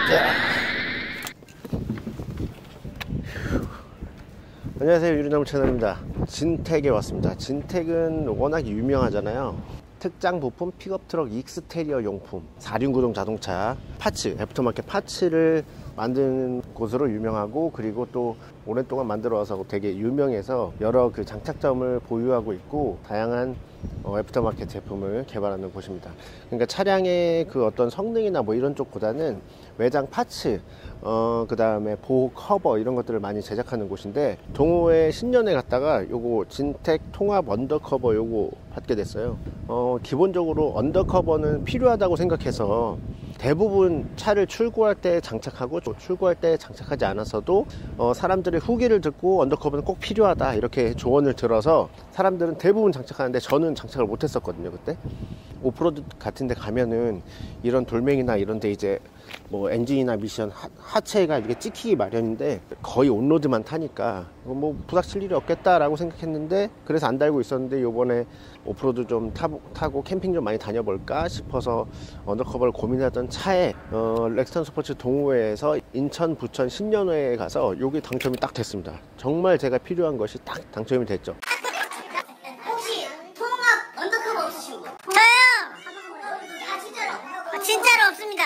안녕하세요, 유리나무 채널입니다. 진택에 왔습니다. 진택은 워낙 유명하잖아요. 특장 부품, 픽업 트럭, 익스테리어 용품, 4륜구동 자동차, 파츠, 애프터마켓 파츠를 만드는 곳으로 유명하고, 그리고 또 오랫동안 만들어 와서 되게 유명해서 여러 그 장착점을 보유하고 있고, 다양한 애프터마켓 제품을 개발하는 곳입니다. 그러니까 차량의 그 어떤 성능이나 뭐 이런 쪽보다는 외장 파츠, 그 다음에 보호 커버 이런 것들을 많이 제작하는 곳인데, 동호회 신년회 갔다가 요거 진택 통합 언더커버 요거 받게 됐어요. 기본적으로 언더커버는 필요하다고 생각해서 대부분 차를 출고할 때 장착하고, 출고할 때 장착하지 않았어도 사람들의 후기를 듣고 언더커버는 꼭 필요하다 이렇게 조언을 들어서 사람들은 대부분 장착하는데, 저는 장착을 못 했었거든요. 그때 오프로드 같은 데 가면은 이런 돌멩이나 이런 데 이제 뭐 엔진이나 미션 하체가 이렇게 찍히기 마련인데, 거의 온로드만 타니까 뭐 부닥칠 일이 없겠다라고 생각했는데, 그래서 안 달고 있었는데 요번에 오프로드 좀 타고 캠핑 좀 많이 다녀볼까 싶어서 언더커버를 고민하던 차에 렉스턴 스포츠 동호회에서 인천 부천 신년회에 가서 요게 당첨이 딱 됐습니다. 정말 제가 필요한 것이 딱 당첨이 됐죠. 혹시 통합 언더커버 없으신 분? 저요! 아 진짜로? 진짜로 없습니다.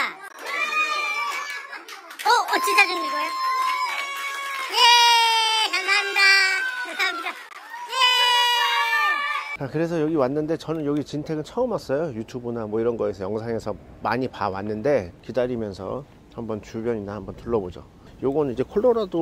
진짜 좀 읽어요? 예! 감사합니다. 감사합니다. 예! 그래서 여기 왔는데, 저는 여기 진택은 처음 왔어요. 유튜브나 뭐 이런 거에서 영상에서 많이 봐왔는데, 기다리면서 한번 주변이나 한번 둘러보죠. 요거는 이제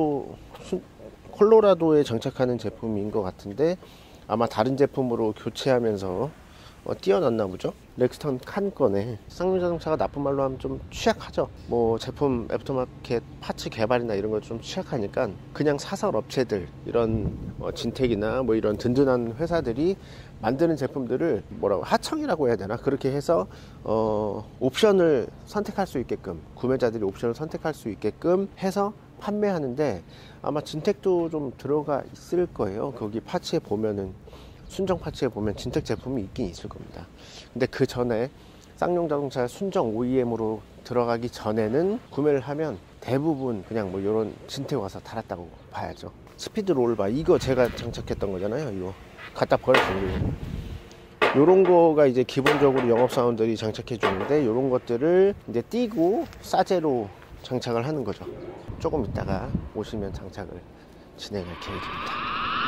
콜로라도에 장착하는 제품인 것 같은데, 아마 다른 제품으로 교체하면서 띄어놨나 보죠. 렉스턴 칸 거네. 쌍용 자동차가 나쁜 말로 하면 좀 취약하죠. 뭐 제품 애프터마켓 파츠 개발이나 이런 거 좀 취약하니까 그냥 사설 업체들, 이런 진택이나 뭐 이런 든든한 회사들이 만드는 제품들을 뭐라고 하청이라고 해야 되나, 그렇게 해서 옵션을 선택할 수 있게끔, 구매자들이 옵션을 선택할 수 있게끔 해서 판매하는데, 아마 진택도 좀 들어가 있을 거예요. 거기 파츠에 보면은, 순정 파츠에 보면 진택 제품이 있긴 있을 겁니다. 근데 그 전에 쌍용 자동차 순정 OEM으로 들어가기 전에는 구매를 하면 대부분 그냥 뭐 이런 진택 와서 달았다고 봐야죠. 스피드 롤바, 이거 제가 장착했던 거잖아요. 이거 갖다 버렸어요. 요런 거가 이제 기본적으로 영업사원들이 장착해 주는데, 요런 것들을 이제 띄고 싸제로 장착을 하는 거죠. 조금 있다가 오시면 장착을 진행할 계획입니다.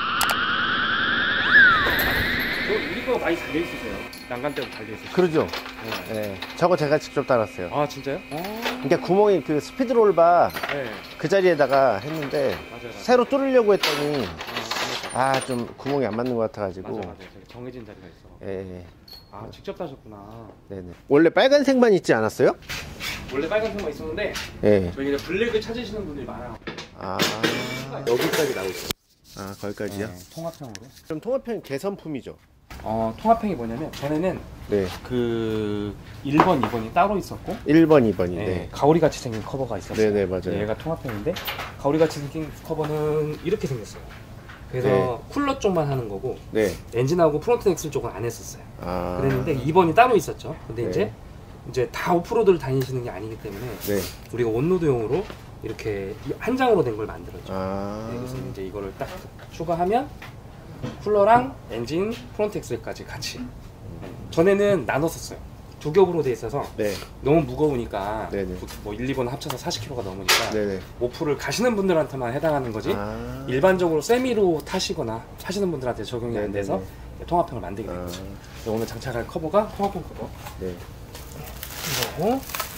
우리 거 많이 달려있으세요. 난간대도 달려있으세요. 그러죠. 네. 저거 제가 직접 달았어요. 아 진짜요? 그러니까 구멍이 그 스피드롤바 네. 그 자리에다가 했는데, 맞아요. 새로 뚫으려고 했더니 좀 구멍이 안 맞는 것 같아가지고. 맞아요. 정해진 자리가 있어. 예. 아 직접 따셨구나. 네네. 원래 빨간색만 있지 않았어요? 원래 빨간색만 있었는데, 예. 저희는 블랙을 찾으시는 분들이 많아요. 아, 여기까지 나오고 있어요. 아, 거기까지요? 네, 통합형으로. 그럼 통합형 개선품이죠? 통합형이 뭐냐면, 전에는 네. 그 1번, 2번이 따로 있었고, 1번, 2번이. 네, 네. 가오리같이 생긴 커버가 있었어요. 네네, 맞아요. 얘가 통합형인데, 가오리같이 생긴 커버는 이렇게 생겼어요. 그래서 네. 쿨러 쪽만 하는 거고, 네. 엔진하고 프론트 엑셀 쪽은 안 했었어요. 아. 그랬는데 2번이 따로 있었죠. 근데 네. 이제 다 오프로드를 다니시는 게 아니기 때문에, 네. 우리가 온로드용으로 이렇게 한 장으로 된 걸 만들었죠. 아. 네, 그래서 이제 이거를 딱 추가하면 쿨러랑 엔진, 프론트 엑셀까지 같이. 네. 전에는 나눴었어요. 두 겹으로 돼 있어서 네. 너무 무거우니까, 네네. 뭐 1, 2번 합쳐서 40kg가 넘으니까 네네. 오프를 가시는 분들한테만 해당하는 거지, 아. 일반적으로 세미로 타시거나 하시는 분들한테 적용이 안 네네네. 돼서 통합형을 만들게 된 거죠. 오늘 장착할 커버가 통합형 커버. 네. 이거고,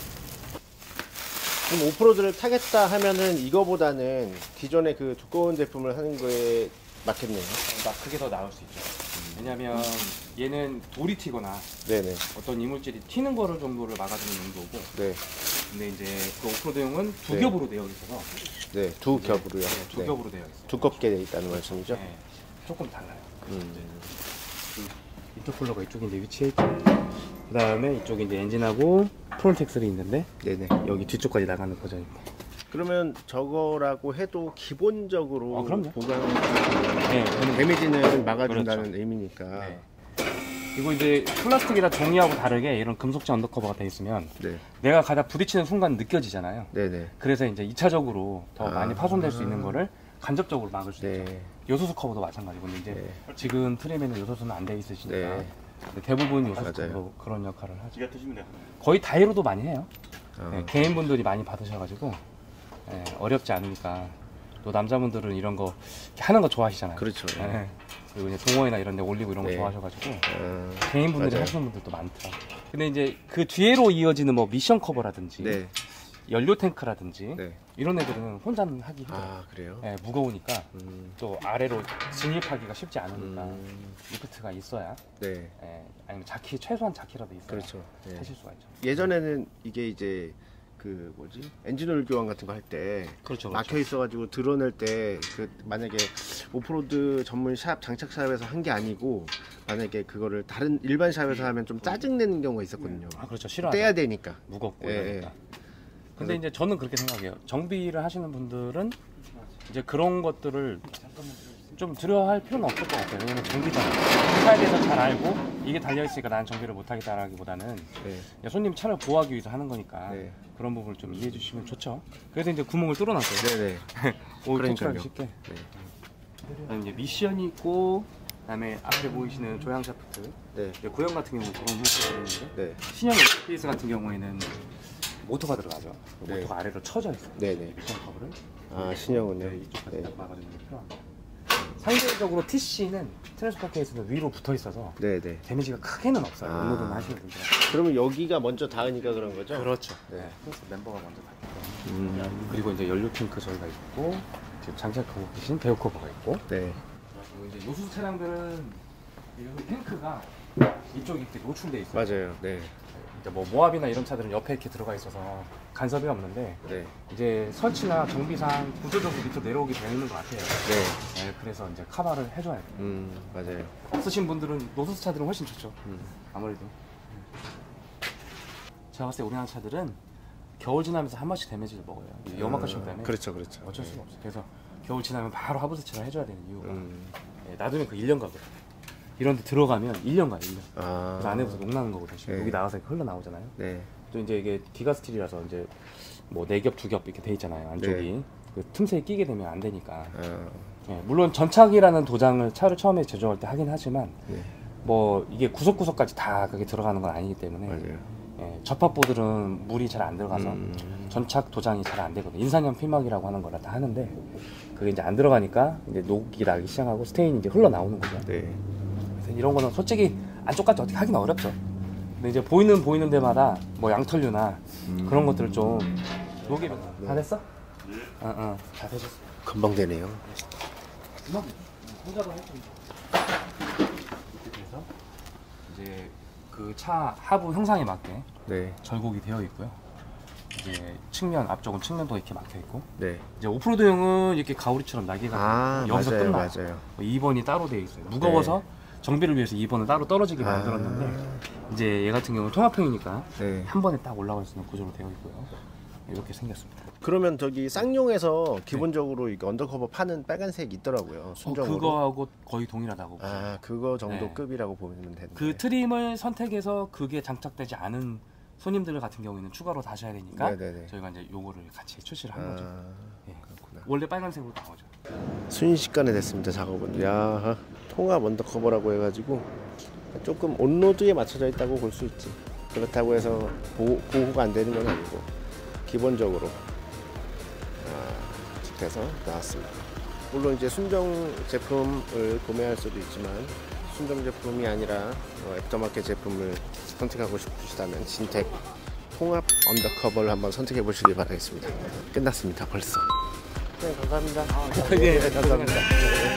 그럼 오프로드를 타겠다 하면은 이거보다는 기존의 그 두꺼운 제품을 하는 거에 맞겠네요. 그게 더 나을 수 있죠. 왜냐면 얘는 돌이 튀거나 네네. 어떤 이물질이 튀는 거를 정도를 막아주는 용도고, 네. 근데 이제 그 오프로드용은 두 네. 겹으로 되어 있어서, 네. 두 겹으로요. 네, 두 네. 겹으로 되어 있어요. 두껍게 되어 있다는 말씀이죠? 네, 조금 달라요. 음. 이쪽 쿨러가 이쪽에 이제 위치해 있고, 그 다음에 이쪽에 이제 엔진하고 프론트 엑셀이 있는데, 네네. 여기 뒤쪽까지 나가는 버전입니다. 그러면 저거라고 해도 기본적으로 그럼요. 보강, 네, 데미지는 막아준다는 그렇죠. 의미니까. 네. 그리고 이제 플라스틱이나 종이하고 다르게 이런 금속재 언더커버가 돼 있으면 네. 내가 가다 부딪히는 순간 느껴지잖아요. 네네. 그래서 이제 2차적으로 더 아. 많이 파손될 수 있는 거를 간접적으로 막을 수 있죠. 네. 요소수 커버도 마찬가지고 이제 네. 지금 트림에는 요소수는 안 돼 있으시니까 네. 대부분 요소수 맞아요. 커버 그런 역할을 하죠. 지가 드시면 돼요. 거의 다이로도 많이 해요. 어. 네, 개인분들이 많이 받으셔가지고 어렵지 않으니까 또 남자분들은 이런 거 하는 거 좋아하시잖아요. 그렇죠. 네. 그리고 이제 동호회나 이런 데 올리고 이런 거 네. 좋아하셔가지고 아, 개인분들이 맞아요. 하시는 분들도 많더라고요. 근데 이제 그 뒤로 이어지는 뭐 미션 커버라든지 네. 연료 탱크라든지 네. 이런 애들은 혼자는 하기 힘들어요. 아, 그래요? 네, 무거우니까 또 아래로 진입하기가 쉽지 않으니까 리프트가 있어야 네. 아니면 자키 최소한 자키라도 있어야 그렇죠. 네. 하실 수가 있죠. 예전에는 이게 이제 그 뭐지 엔진오일 교환 같은 거 할 때 그렇죠, 막혀 있어가지고 드러낼 때 그 만약에 오프로드 전문 샵 장착샵에서 한 게 아니고 만약에 그거를 다른 일반 샵에서 하면 좀 짜증 내는 경우가 있었거든요. 아 그렇죠. 싫어하죠. 떼야 되니까. 무겁고 예, 이러니까. 근데 이제 저는 그렇게 생각해요. 정비를 하시는 분들은 이제 그런 것들을 좀 두려워할 필요는 없을 것 같아요. 왜냐면 정비잖아요. 차에 대해서 잘 알고 이게 달려있으니까 난 정비를 못하겠다라기보다는 네. 손님 차를 보호하기 위해서 하는 거니까 네. 그런 부분을 좀 이해해 주시면 좋죠. 그래서 이제 구멍을 뚫어놨어요. 네네. 오, 그러니까요. 통출하기 쉽게. 그다음에 이제 미션이 있고 그다음에 앞에 보이시는 조향 샤프트. 네. 이제 구형 같은 경우는 그런 형태가 있는데 네. 신형 FPS 같은 경우에는 모터가 들어가죠. 네. 모터가 아래로 쳐져 있어요. 네네. 미션 커버를. 아, 신형은요? 네, 이쪽까지 네. 딱 막아주는 게 필요합니다. 상대적으로 TC는 트랜스퍼 케이스는 위로 붙어 있어서 네네. 데미지가 크게는 없어요. 아. 업로드만 하시는 분들은. 그러면 여기가 먼저 닿으니까 그런 거죠? 그렇죠. 네. 그래서 멤버가 먼저 닿고 그리고 이제 연료 탱크 저희가 있고 지금 장착하고 계신 배우 커버가 있고 네. 그리고 이제 요수 차량들은 이 탱크가 이쪽에 이렇게 노출돼 있어요. 맞아요. 네. 이제 뭐 모압이나 이런 차들은 옆에 이렇게 들어가 있어서 간섭이 없는데 네. 이제 설치나 정비상 구조적으로 밑으로 내려오게 되어 있는 것 같아요. 네. 네, 그래서 이제 카바를 해줘야 돼요. 맞아요. 쓰신 분들은 노소스 차들은 훨씬 좋죠. 아무래도 제가 봤을 때 우리나라 차들은 겨울 지나면서 한 번씩 데미지를 먹어요. 염화가시험 때문에. 그렇죠, 그렇죠. 어쩔 네. 수가 없어요. 그래서 겨울 지나면 바로 하부 세차를 해줘야 되는 이유가 놔두면 그 1년 가거든요. 이런 데 들어가면 1년 가요, 1년. 아. 그래서 안에서 녹나는 거거든요. 네. 여기 나가서 이렇게 흘러나오잖아요. 네. 또 이제 이게 기가 스틸이라서 이제 뭐 4겹, 2겹 이렇게 돼 있잖아요. 안쪽이. 네. 그 틈새에 끼게 되면 안 되니까. 아. 예, 물론 전착이라는 도장을 차를 처음에 제조할 때 하긴 하지만 네. 뭐 이게 구석구석까지 다 그게 들어가는 건 아니기 때문에 맞아요. 예, 접합보들은 물이 잘 안 들어가서 전착 도장이 잘 안 되거든요. 인산염 피막이라고 하는 거라 다 하는데 그게 이제 안 들어가니까 이제 녹이 나기 시작하고 스테인이 이제 흘러나오는 거죠. 네. 그래서 이런 거는 솔직히 안쪽까지 어떻게 하긴 어렵죠. 근데 이제 보이는 데마다 뭐 양털류나 그런 것들을 좀 녹이면 다 됐어? 다 되셨어. 금방 되네요. 금방 혼자도 할 수 있어. 이렇게 돼서 이제 그 차 하부 형상에 맞게 네. 절곡이 되어 있고요. 이제 측면 앞쪽은 측면도 이렇게 막혀 있고 네. 이제 오프로드용은 이렇게 가오리처럼 날개가 아, 여기서 맞아요, 끝나요. 맞아요. 2번이 따로 되어 있어요. 무거워서 정비를 위해서 2번을 따로 떨어지게 아. 만들었는데 이제 얘 같은 경우는 통합형이니까 네. 한 번에 딱 올라갈 수 있는 구조로 되어 있고요. 이렇게 생겼습니다. 그러면 저기 쌍용에서 기본적으로 이게 언더커버 파는 빨간색 있더라고요. 순정으로. 그거하고 거의 동일하다고. 아, 그거 정도 네. 급이라고 보면 되는데. 그 트림을 선택해서 그게 장착되지 않은 손님들 같은 경우에는 추가로 다셔야 되니까 네네네. 저희가 이제 요거를 같이 출시를 한 거죠. 예. 그렇구나. 원래 빨간색으로 나오죠. 순식간에 됐습니다, 작업은. 야, 통합 언더커버라고 해가지고 조금 온로드에 맞춰져 있다고 볼 수 있지. 그렇다고 해서 보호가 안 되는 건 아니고 기본적으로 돼서 나왔습니다. 물론 이제 순정 제품을 구매할 수도 있지만 순정 제품이 아니라 애프터마켓 제품을 선택하고 싶으시다면 진텍 통합 언더커버를 한번 선택해 보시길 바라겠습니다. 끝났습니다, 벌써. 네, 감사합니다. 네, 감사합니다.